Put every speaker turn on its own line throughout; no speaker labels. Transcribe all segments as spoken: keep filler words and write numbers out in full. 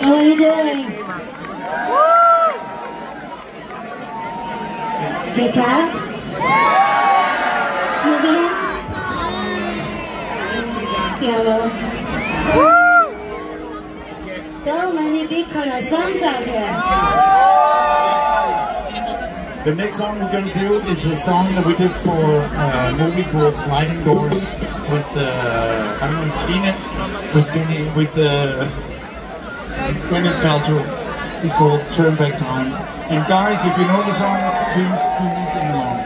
How are you doing? Guitar? Moving? Piano? So many big color songs out here.
The next song we're going to do is a song that we did for a movie called Sliding Doors with, uh, I don't know if you've seen it, with Benny, with uh, Gwyneth Paltrow. It's called Turn Back Time. And guys, if you know the song, please do sing along.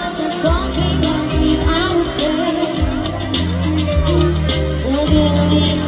Yeah.